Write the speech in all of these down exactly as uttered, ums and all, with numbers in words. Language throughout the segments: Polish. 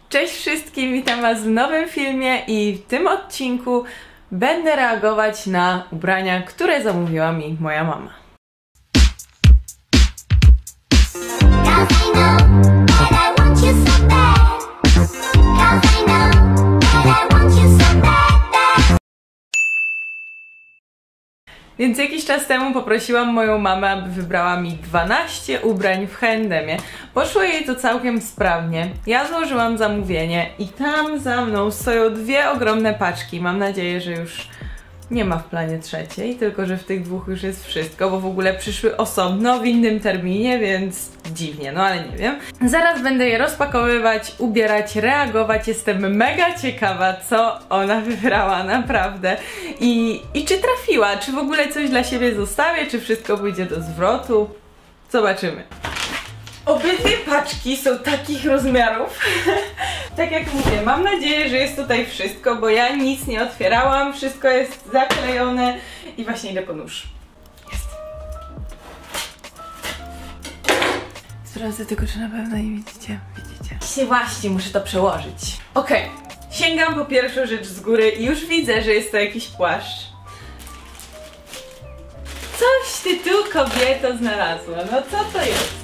Cześć wszystkim, witam was w nowym filmie i w tym odcinku będę reagować na ubrania, które zamówiła mi moja mama. Więc jakiś czas temu poprosiłam moją mamę, aby wybrała mi dwanaście ubrań w H and M-ie. Poszło jej to całkiem sprawnie. Ja złożyłam zamówienie i tam za mną stoją dwie ogromne paczki. Mam nadzieję, że już nie ma w planie trzeciej, tylko że w tych dwóch już jest wszystko, bo w ogóle przyszły osobno w innym terminie, więc dziwnie, no ale nie wiem. Zaraz będę je rozpakowywać, ubierać, reagować. Jestem mega ciekawa, co ona wybrała, naprawdę. I, i czy trafiła, czy w ogóle coś dla siebie zostawię, czy wszystko pójdzie do zwrotu. Zobaczymy. Obydwie paczki są takich rozmiarów. Tak jak mówię, mam nadzieję, że jest tutaj wszystko, bo ja nic nie otwierałam, wszystko jest zaklejone i właśnie idę po nóż. Jest. Sprawdzę tylko, czy na pewno nie widzicie. Widzicie. Dzisiaj właśnie muszę to przełożyć. Okej, okay. Sięgam po pierwszą rzecz z góry i już widzę, że jest to jakiś płaszcz. Coś ty tu, kobieto, znalazła. No co to jest?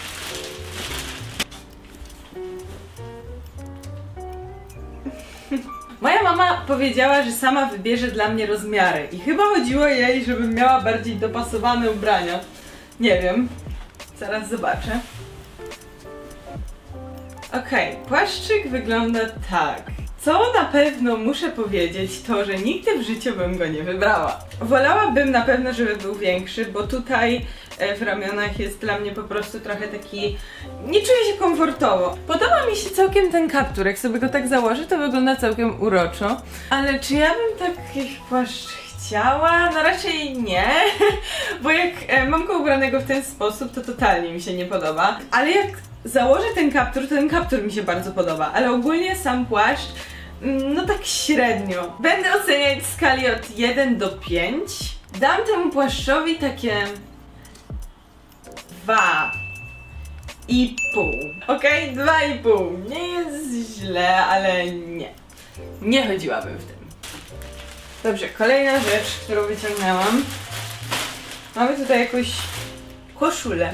Moja mama powiedziała, że sama wybierze dla mnie rozmiary i chyba chodziło jej, żebym miała bardziej dopasowane ubrania. Nie wiem. Zaraz zobaczę. Okej, okay, płaszczyk wygląda tak. Co na pewno muszę powiedzieć, to że nigdy w życiu bym go nie wybrała. Wolałabym na pewno, żeby był większy, bo tutaj w ramionach jest dla mnie po prostu trochę taki... nie czuję się komfortowo. Podoba mi się całkiem ten kaptur, jak sobie go tak założę, to wygląda całkiem uroczo. Ale czy ja bym taki płaszcz chciała? No raczej nie, bo jak mam go ubranego w ten sposób, to totalnie mi się nie podoba. Ale jak założę ten kaptur, to ten kaptur mi się bardzo podoba, ale ogólnie sam płaszcz, no tak średnio. Będę oceniać w skali od jeden do pięciu. Dam temu płaszczowi takie... dwa i pół. Okej, okay? dwa i pół. Nie jest źle, ale nie. Nie chodziłabym w tym. Dobrze, kolejna rzecz, którą wyciągnęłam. Mamy tutaj jakąś koszulę.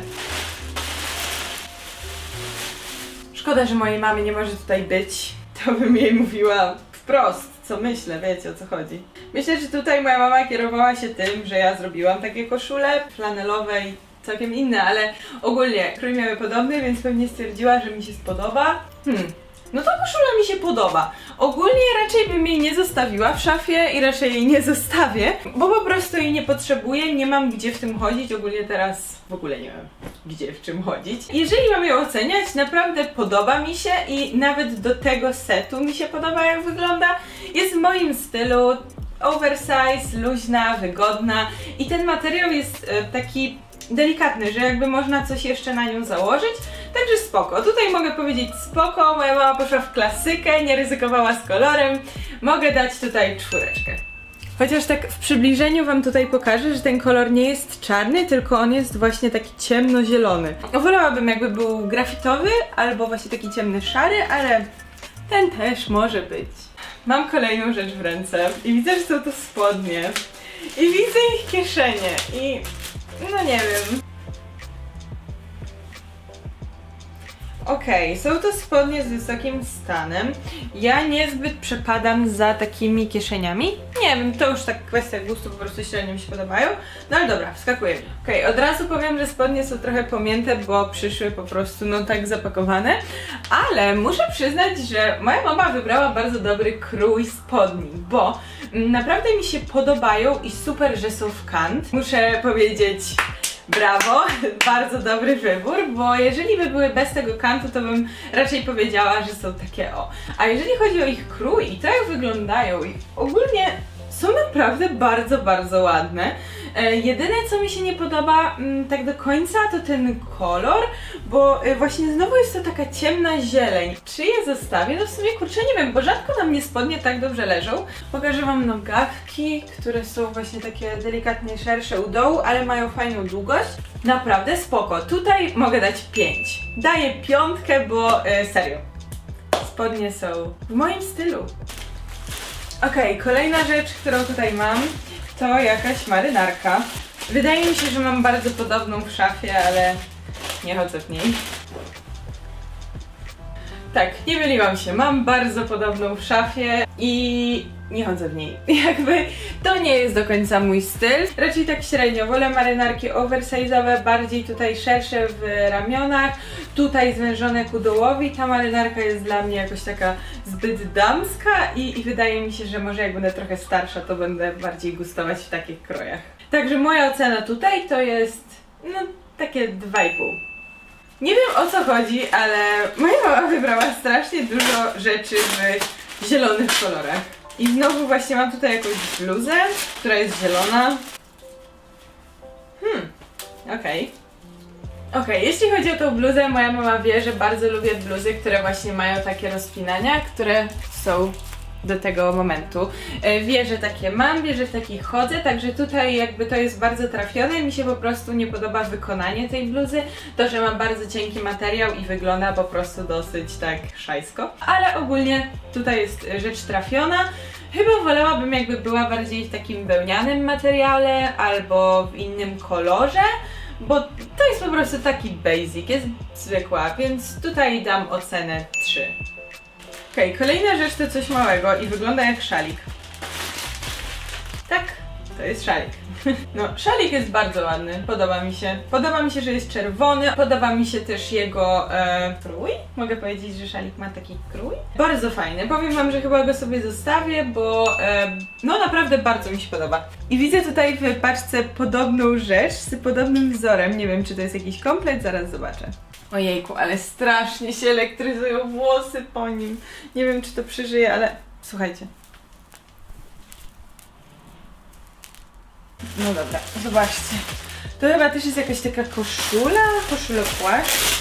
Szkoda, że mojej mamy nie może tutaj być. To bym jej mówiła wprost, co myślę, wiecie o co chodzi. Myślę, że tutaj moja mama kierowała się tym, że ja zrobiłam takie koszule flanelowe i całkiem inne, ale ogólnie krój miały podobny, więc pewnie stwierdziła, że mi się spodoba. Hmm. No to koszula mi się podoba. Ogólnie raczej bym jej nie zostawiła w szafie i raczej jej nie zostawię, bo po prostu jej nie potrzebuję, nie mam gdzie w tym chodzić. Ogólnie teraz w ogóle nie wiem, gdzie w czym chodzić. Jeżeli mam ją oceniać, naprawdę podoba mi się i nawet do tego setu mi się podoba, jak wygląda. Jest w moim stylu, oversize, luźna, wygodna i ten materiał jest e, taki delikatny, że jakby można coś jeszcze na nią założyć, także spoko. Tutaj mogę powiedzieć spoko, moja mama poszła w klasykę, nie ryzykowała z kolorem, mogę dać tutaj czwóreczkę. Chociaż tak w przybliżeniu wam tutaj pokażę, że ten kolor nie jest czarny, tylko on jest właśnie taki ciemnozielony. Wolałabym jakby był grafitowy, albo właśnie taki ciemny szary, ale ten też może być. Mam kolejną rzecz w ręce i widzę, że są to spodnie i widzę ich kieszenie i no nie wiem. Okej, okay, są to spodnie z wysokim stanem. Ja niezbyt przepadam za takimi kieszeniami. Nie wiem, to już tak kwestia gustu, po prostu średnio mi się podobają. No ale dobra, wskakujemy. Okej, okay, od razu powiem, że spodnie są trochę pomięte, bo przyszły po prostu no tak zapakowane. Ale muszę przyznać, że moja mama wybrała bardzo dobry krój spodni, bo naprawdę mi się podobają i super, że są w kant. Muszę powiedzieć... brawo, bardzo dobry wybór, bo jeżeli by były bez tego kantu, to bym raczej powiedziała, że są takie o. A jeżeli chodzi o ich krój i to jak wyglądają i ogólnie są naprawdę bardzo, bardzo ładne. E, jedyne co mi się nie podoba m, tak do końca to ten kolor, bo e, właśnie znowu jest to taka ciemna zieleń. Czy je zostawię? No w sumie kurczę nie wiem, bo rzadko na mnie spodnie tak dobrze leżą. Pokażę wam nogawki, które są właśnie takie delikatnie szersze u dołu, ale mają fajną długość. Naprawdę spoko. Tutaj mogę dać pięć. Daję piątkę, bo e, serio. spodnie są w moim stylu. Okej, okay, kolejna rzecz, którą tutaj mam, to jakaś marynarka. Wydaje mi się, że mam bardzo podobną w szafie, ale nie chodzę w niej. Tak, nie myliłam się, mam bardzo podobną w szafie i nie chodzę w niej. Jakby to nie jest do końca mój styl. Raczej tak średnio, wolę marynarki oversize'owe, bardziej tutaj szersze w ramionach, tutaj zwężone ku dołowi. Ta marynarka jest dla mnie jakoś taka zbyt damska i, i wydaje mi się, że może jak będę trochę starsza, to będę bardziej gustować w takich krojach. Także moja ocena tutaj to jest, no, takie dwa i pół. Nie wiem, o co chodzi, ale moja mama wybrała strasznie dużo rzeczy w zielonych kolorach. I znowu właśnie mam tutaj jakąś bluzę, która jest zielona. Hmm, okej. Okay. Okej, okay, jeśli chodzi o tą bluzę, moja mama wie, że bardzo lubię bluzy, które właśnie mają takie rozpinania, które są do tego momentu. Wie, że takie mam, wie, że w takich chodzę, także tutaj jakby to jest bardzo trafione. Mi się po prostu nie podoba wykonanie tej bluzy, to, że mam bardzo cienki materiał i wygląda po prostu dosyć tak szajsko. Ale ogólnie tutaj jest rzecz trafiona. Chyba wolałabym, jakby była bardziej w takim wełnianym materiale albo w innym kolorze, bo to jest po prostu taki basic, jest zwykła, więc tutaj dam ocenę trzy. Okej, okay, kolejna rzecz to coś małego i wygląda jak szalik. Tak, to jest szalik. No, szalik jest bardzo ładny, podoba mi się. Podoba mi się, że jest czerwony, podoba mi się też jego e, krój. Mogę powiedzieć, że szalik ma taki krój? Bardzo fajny, powiem wam, że chyba go sobie zostawię, bo e, no naprawdę bardzo mi się podoba. I widzę tutaj w paczce podobną rzecz z podobnym wzorem. Nie wiem, czy to jest jakiś komplet, zaraz zobaczę. Ojejku, ale strasznie się elektryzują włosy po nim. Nie wiem, czy to przeżyje, ale słuchajcie. No dobra, zobaczcie. To chyba też jest jakaś taka koszula, koszula płaszcz.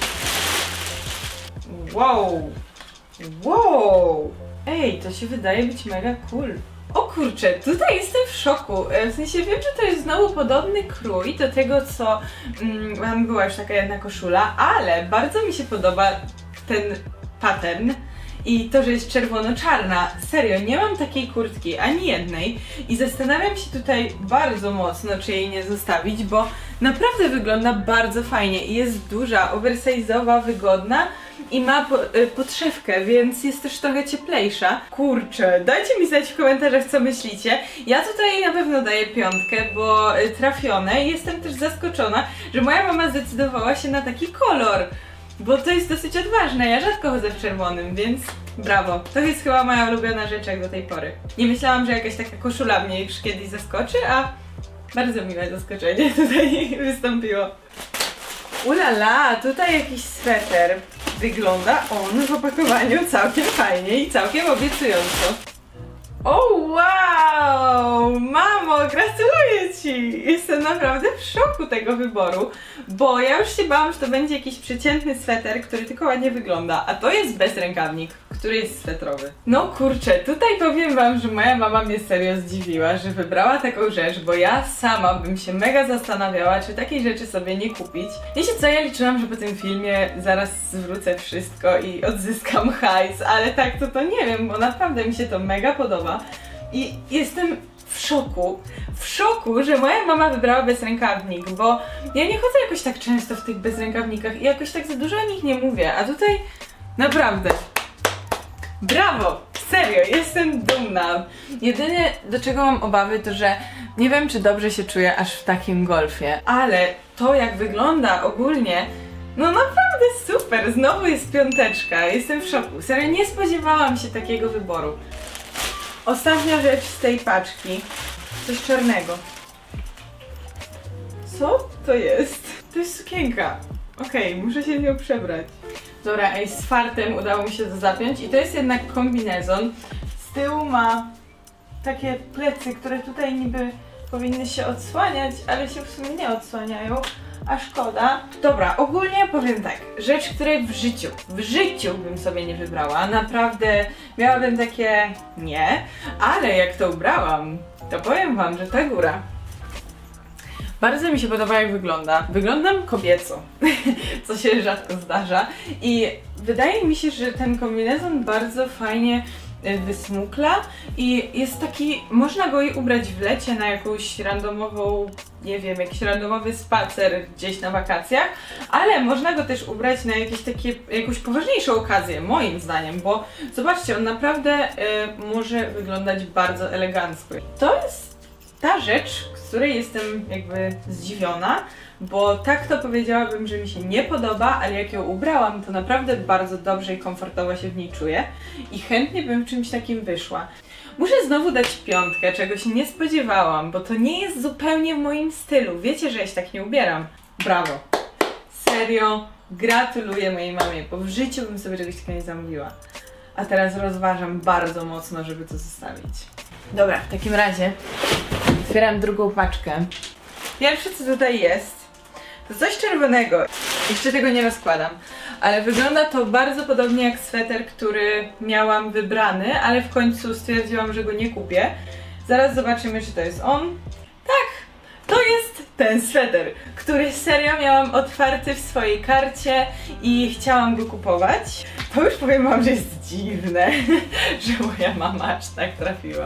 Wow! Wow! Ej, to się wydaje być mega cool. O kurczę, tutaj jestem w szoku. W sensie wiem, że to jest znowu podobny krój do tego, co mm, mam była już taka jedna koszula, ale bardzo mi się podoba ten pattern i to, że jest czerwono-czarna. Serio, nie mam takiej kurtki, ani jednej i zastanawiam się tutaj bardzo mocno, czy jej nie zostawić, bo naprawdę wygląda bardzo fajnie i jest duża, oversize'owa, wygodna i ma po, y, podszewkę, więc jest też trochę cieplejsza. Kurczę, dajcie mi znać w komentarzach, co myślicie. Ja tutaj na pewno daję piątkę, bo y, trafione i jestem też zaskoczona, że moja mama zdecydowała się na taki kolor. Bo to jest dosyć odważne, ja rzadko chodzę w czerwonym, więc brawo. To jest chyba moja ulubiona rzecz jak do tej pory. Nie myślałam, że jakaś taka koszula mnie już kiedyś zaskoczy, a bardzo miłe zaskoczenie tutaj wystąpiło. Ulala, tutaj jakiś sweter. Wygląda on w opakowaniu całkiem fajnie i całkiem obiecująco. O wow! Mamo, gratuluję ci! Jestem naprawdę w szoku tego wyboru, bo ja już się bałam, że to będzie jakiś przeciętny sweter, który tylko ładnie wygląda, a to jest bezrękawnik, który jest swetrowy. No kurczę, tutaj powiem wam, że moja mama mnie serio zdziwiła, że wybrała taką rzecz, bo ja sama bym się mega zastanawiała, czy takiej rzeczy sobie nie kupić. Wiecie co, ja liczyłam, że po tym filmie zaraz zwrócę wszystko i odzyskam hajs, ale tak to to nie wiem, bo naprawdę mi się to mega podoba. I jestem w szoku, w szoku, że moja mama wybrała bezrękawnik, bo ja nie chodzę jakoś tak często w tych bezrękawnikach i jakoś tak za dużo o nich nie mówię, a tutaj naprawdę brawo! Serio, jestem dumna. Jedyne, do czego mam obawy, to że nie wiem, czy dobrze się czuję aż w takim golfie, ale to, jak wygląda ogólnie, no naprawdę super! Znowu jest piąteczka, jestem w szoku. Serio, nie spodziewałam się takiego wyboru. Ostatnia rzecz z tej paczki. Coś czarnego. Co to jest? To jest sukienka. Okej, okay, muszę się w nią przebrać. Dobra, ej, z fartem udało mi się to zapiąć i to jest jednak kombinezon. Z tyłu ma takie plecy, które tutaj niby powinny się odsłaniać, ale się w sumie nie odsłaniają, a szkoda. Dobra, ogólnie powiem tak, rzecz, której w życiu, w życiu bym sobie nie wybrała, naprawdę miałabym takie nie, ale jak to ubrałam, to powiem wam, że ta góra. Bardzo mi się podoba, jak wygląda. Wyglądam kobieco, co się rzadko zdarza i Wydaje mi się, że ten kombinezon bardzo fajnie wysmukla i jest taki, można go i ubrać w lecie na jakąś randomową, nie wiem, jakiś randomowy spacer gdzieś na wakacjach, ale można go też ubrać na jakieś takie, jakąś poważniejszą okazję, moim zdaniem, bo zobaczcie, on naprawdę y, może wyglądać bardzo elegancko. To jest ta rzecz, z której jestem jakby zdziwiona, bo tak to powiedziałabym, że mi się nie podoba, ale jak ją ubrałam, to naprawdę bardzo dobrze i komfortowo się w niej czuję i chętnie bym w czymś takim wyszła. Muszę znowu dać piątkę, czego się nie spodziewałam, bo to nie jest zupełnie w moim stylu. Wiecie, że ja się tak nie ubieram. Brawo. Serio, gratuluję mojej mamie, bo w życiu bym sobie czegoś takiego nie zamówiła. A teraz rozważam bardzo mocno, żeby to zostawić. Dobra, w takim razie otwieram drugą paczkę. Pierwsze, co tutaj jest, to coś czerwonego. Jeszcze tego nie rozkładam, ale wygląda to bardzo podobnie jak sweter, który miałam wybrany, ale w końcu stwierdziłam, że go nie kupię. Zaraz zobaczymy, czy to jest on. Tak, to jest ten sweter, który serio miałam otwarty w swojej karcie i chciałam go kupować. To już powiem wam, że jest dziwne, że moja mama aż tak trafiła.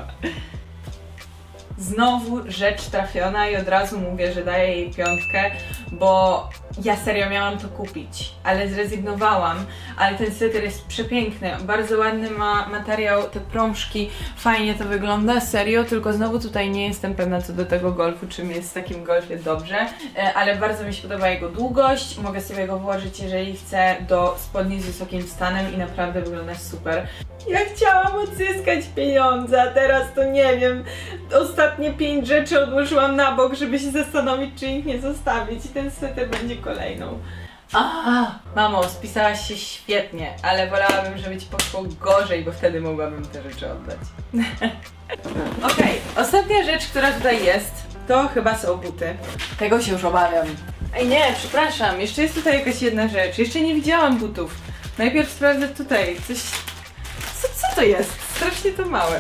Znowu rzecz trafiona i od razu mówię, że daję jej piątkę, bo ja serio miałam to kupić, ale zrezygnowałam, ale ten sweter jest przepiękny, bardzo ładny ma materiał, te prążki, fajnie to wygląda, serio, tylko znowu tutaj nie jestem pewna co do tego golfu, czym jest w takim golfie dobrze, ale bardzo mi się podoba jego długość, mogę sobie go włożyć, jeżeli chcę, do spodni z wysokim stanem i naprawdę wygląda super. Ja chciałam odzyskać pieniądze, a teraz to nie wiem, ostatnie pięć rzeczy odłożyłam na bok, żeby się zastanowić, czy ich nie zostawić i ten sweter będzie kolejną. A, mamo, spisałaś się świetnie, ale wolałabym, żeby ci poszło gorzej, bo wtedy mogłabym te rzeczy oddać. Okej, okay, ostatnia rzecz, która tutaj jest, to chyba są buty. Tego się już obawiam. Ej nie, przepraszam, jeszcze jest tutaj jakaś jedna rzecz, jeszcze nie widziałam butów. Najpierw sprawdzę tutaj, coś... Co, co to jest? Strasznie to małe.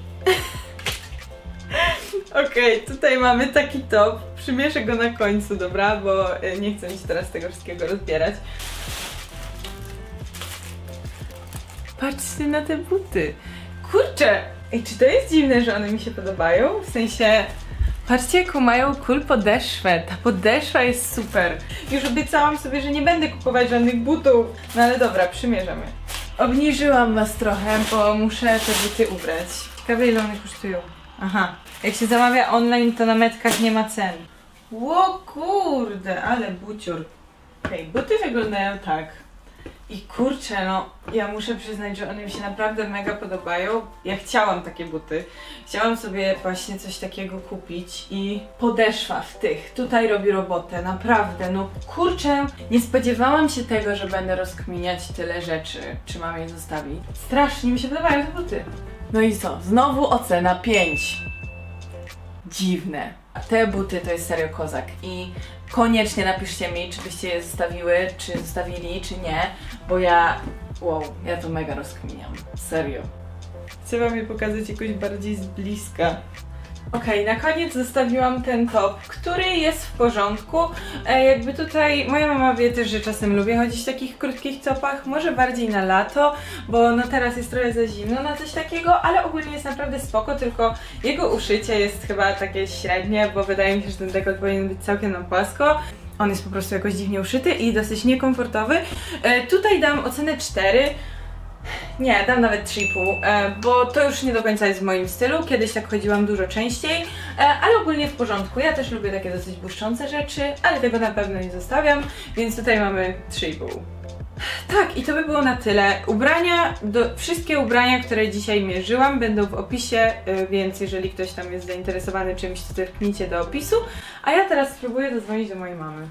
Okej, okay, tutaj mamy taki top. Przymierzę go na końcu, dobra? Bo nie chcę mi się teraz tego wszystkiego rozbierać. Patrzcie na te buty. Kurczę! Ej, czy to jest dziwne, że one mi się podobają? W sensie... Patrzcie, jaką mają cool podeszwę. Ta podeszwa jest super. Już obiecałam sobie, że nie będę kupować żadnych butów. No ale dobra, przymierzamy. Obniżyłam was trochę, bo muszę te buty ubrać. Ciekawe, ile one kosztują. Aha. Jak się zamawia online, to na metkach nie ma cen. Ło kurde, ale bucior. Okej, okay, buty wyglądają tak. I kurczę, no, ja muszę przyznać, że one mi się naprawdę mega podobają. Ja chciałam takie buty. Chciałam sobie właśnie coś takiego kupić i podeszwa w tych. Tutaj robi robotę, naprawdę, no kurczę. Nie spodziewałam się tego, że będę rozkminiać tyle rzeczy, czy mam je zostawić. Strasznie mi się podobają te buty. No i co? Znowu ocena pięć. Dziwne. A te buty to jest serio kozak i koniecznie napiszcie mi, czy byście je zostawiły, czy zostawili, czy nie, bo ja, wow, ja to mega rozkminiam, serio. Chcę wam je pokazać jakoś bardziej z bliska. Okej, okay, na koniec zostawiłam ten top, który jest w porządku. E, jakby tutaj moja mama wie też, że czasem lubię chodzić w takich krótkich topach, może bardziej na lato, bo no teraz jest trochę za zimno na coś takiego, ale ogólnie jest naprawdę spoko, tylko jego uszycie jest chyba takie średnie, bo wydaje mi się, że ten dekolt powinien być całkiem na płasko. On jest po prostu jakoś dziwnie uszyty i dosyć niekomfortowy. E, tutaj dam ocenę cztery. Nie, dam nawet trzy i pół, e, bo to już nie do końca jest w moim stylu. Kiedyś tak chodziłam dużo częściej, e, ale ogólnie w porządku. Ja też lubię takie dosyć błyszczące rzeczy, ale tego na pewno nie zostawiam, więc tutaj mamy trzy i pół. Tak, i to by było na tyle. Ubrania, do, wszystkie ubrania, które dzisiaj mierzyłam, będą w opisie, y, więc jeżeli ktoś tam jest zainteresowany czymś, to zerknijcie do opisu. A ja teraz spróbuję zadzwonić do mojej mamy.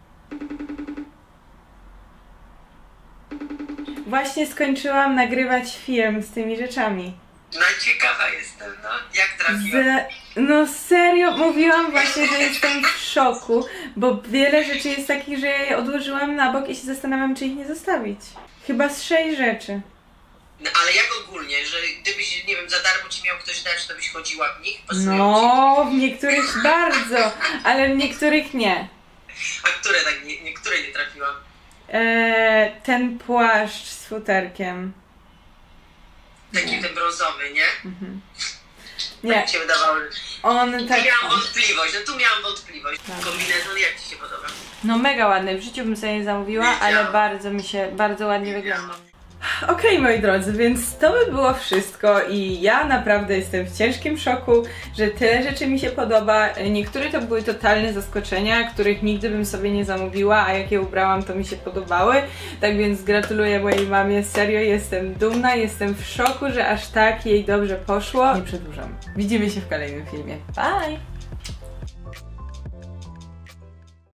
Właśnie skończyłam nagrywać film z tymi rzeczami. No ciekawa jestem, no. Jak trafiłam? Z... No serio, mówiłam właśnie, że jestem w szoku, bo wiele rzeczy jest takich, że ja je odłożyłam na bok i się zastanawiam, czy ich nie zostawić. Chyba z sześć rzeczy. No, ale jak ogólnie, że gdybyś, nie wiem, za darmo ci miał ktoś dać, to byś chodziła w nich? Pasują no, ci? W niektórych bardzo, ale w niektórych nie. A które tak, nie, niektóre nie trafiłam? Eee, ten płaszcz z futerkiem. Taki ten brązowy, nie? Mhm. Nie. Nie, Tak mi się wydawało. on Tu tak... miałam wątpliwość, no tu miałam wątpliwość. Tak. Kombinezon jak ci się podoba? No mega ładny, w życiu bym sobie nie zamówiła, ale bardzo mi się, bardzo ładnie wygląda. Okej, moi drodzy, więc to by było wszystko i ja naprawdę jestem w ciężkim szoku, że tyle rzeczy mi się podoba. Niektóre to były totalne zaskoczenia, których nigdy bym sobie nie zamówiła, a jak je ubrałam, to mi się podobały. Tak więc gratuluję mojej mamie, serio jestem dumna, jestem w szoku, że aż tak jej dobrze poszło. Nie przedłużam. Widzimy się w kolejnym filmie. Bye!